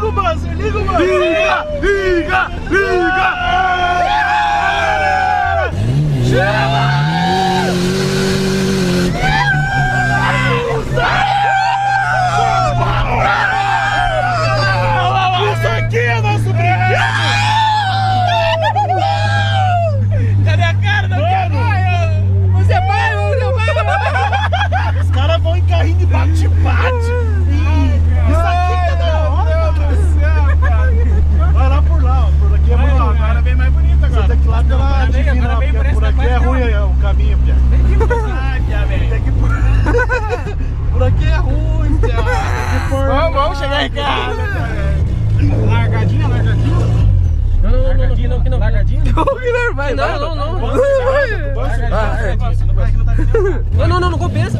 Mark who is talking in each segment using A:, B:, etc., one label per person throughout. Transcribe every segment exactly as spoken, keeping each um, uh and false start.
A: o buzzer, liga o buzzer. Liga, liga, liga. Chama! Isso aqui é nosso brinquedo! Cadê a cara da mano? Você vai, você vai! Os caras vão em carrinho de bate-bate! Isso aqui que é da hora! Meu Deus do céu, cara! Vai lá por lá, ó. Por aqui é muito. Agora vem mais bonito agora. Você tem que ir lá pela divina, não, porque por aqui é ruim o caminho, Pia. Tem que ir por lá, Pia, velho. Tem que ir por... Por aqui é ruim, Pia. Vamos, vamos chegar em casa. Largadinha, largadinha? Não, não, não, aqui não, aqui não. Largadinha? Não, vai, não, não, não. Não, não, não, não compensa.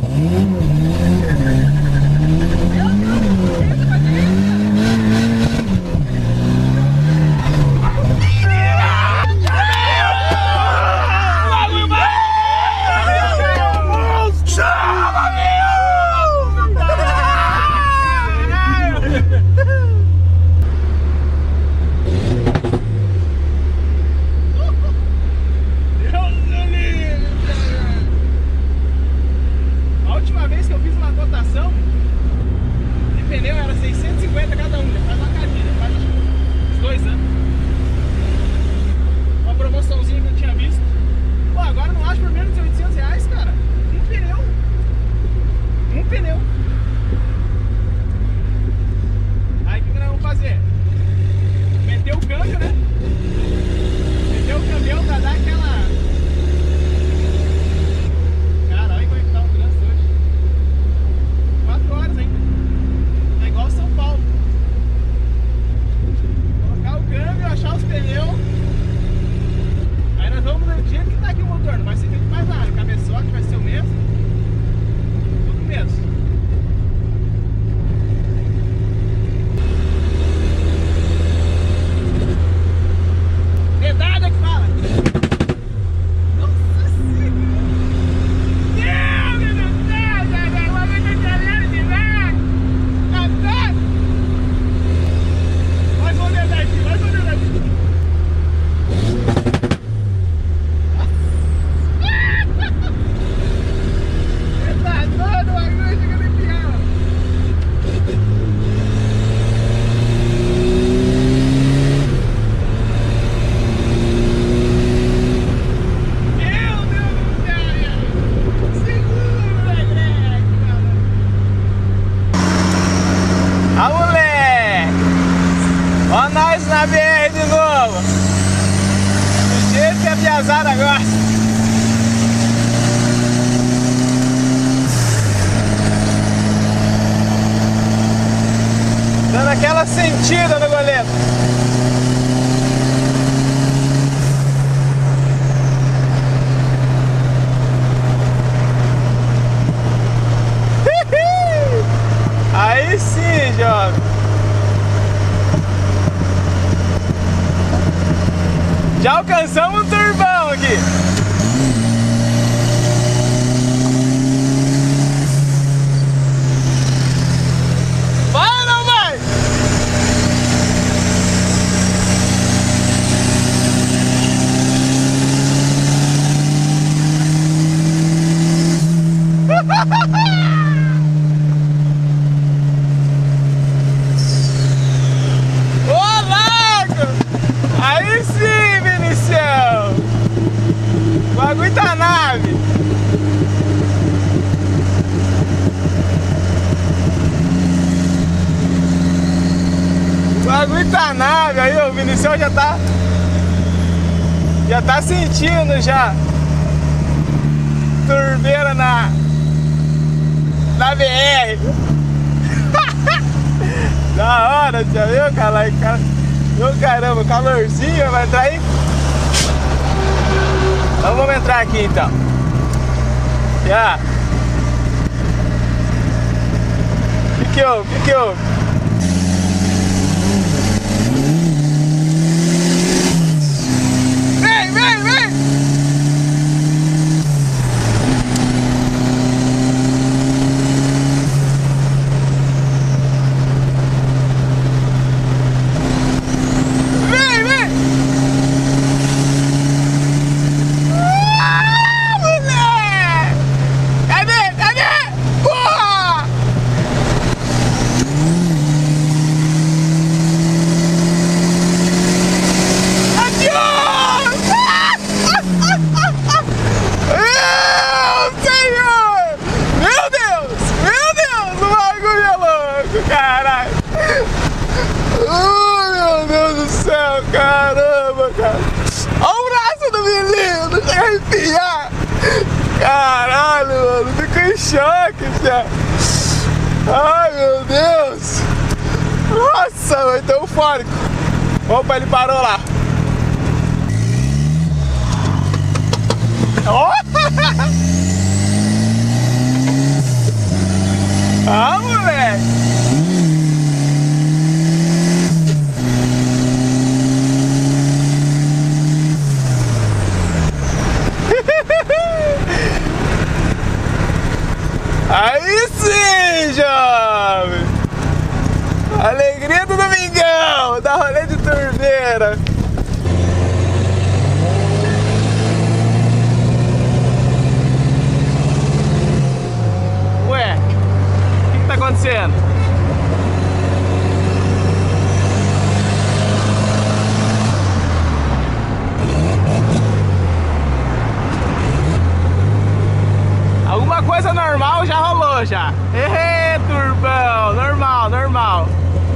B: Piazada gosta. Dando aquela sentida no goleiro. Aí sim, jovem. Já alcançamos um turbão aqui. Vai ou não vai? Ô, largo! Aí sim, Vinicião! O bagulho tá nave! O bagulho tá nave! Aí o Vinicião já tá... Já tá sentindo já! Turbeira na... Na B R! Da hora, já viu, cara? Meu caramba, calorzinho, vai entrar aí? Então vamos entrar aqui então. Já. O que que houve? O que que houve? Vem, vem, vem! em choque, já. Ai, meu Deus. Nossa, vai ter eufórico. Opa, ele parou lá. Oh! Ah, moleque. Aí sim, jovem! Alegria do domingão, da rolê de turbeira. Ué, o que que tá acontecendo? Alguma coisa normal já rolou já. Ê, turbão, normal, normal.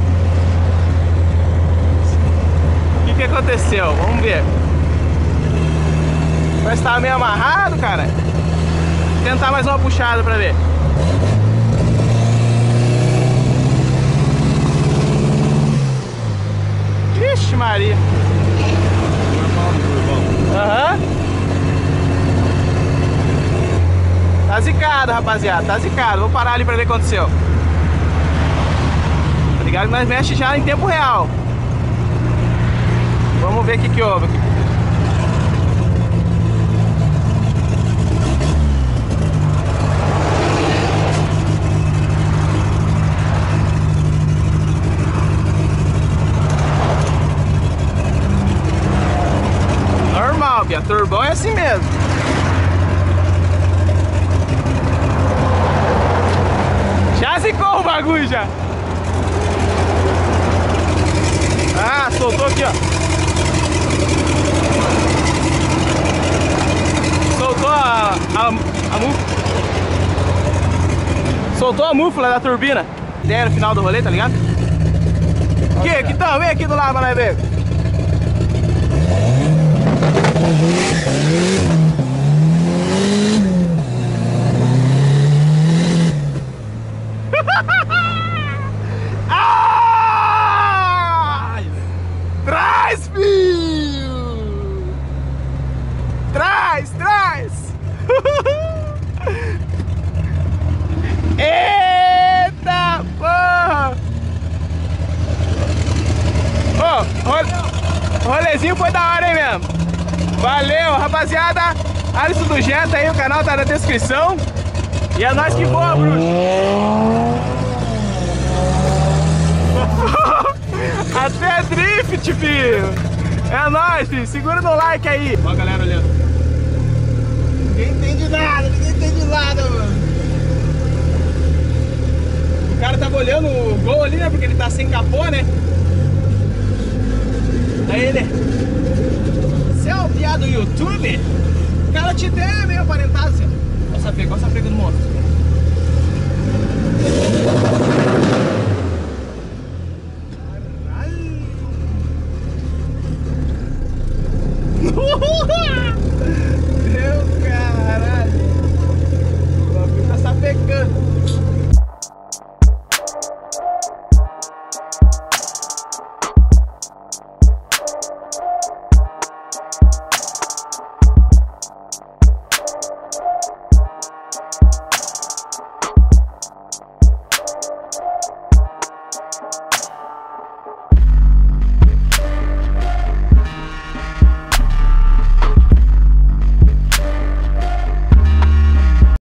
B: O que que aconteceu? Vamos ver. Parece que tava meio amarrado, cara. Vou tentar mais uma puxada pra ver. Vixe Maria. Aham. Uhum. Tá zicado, rapaziada, tá zicado. Vou parar ali pra ver o que aconteceu. Tá ligado que nós mexemos já em tempo real. Vamos ver o que que houve aqui. Normal, Bia. Turbão é assim mesmo. Já zicou o bagulho já. Ah, soltou aqui, ó. Soltou a, a, a mufla. Soltou a mufla da turbina. Até no final do rolê, tá ligado? Aqui, aqui então, vem aqui do lado pra nós ver. Ah! Traz, filho! Traz, traz! Eita porra! Ô, oh, o rolezinho foi da hora, hein, mesmo? Valeu, rapaziada! Alisson do Jetta aí, o canal tá na descrição. E é nóis que voa, bruxo! Até drift, filho! É nóis, filho! Segura no like aí! Ó a galera olhando. Ninguém entende nada, ninguém entende nada, mano! O cara tava olhando o Gol ali, né? Porque ele tá sem capô, né? Aí ele... Você é o piá do YouTube? O cara te tem meio aparentado assim. Olha o sapego, olha o sapego do monstro.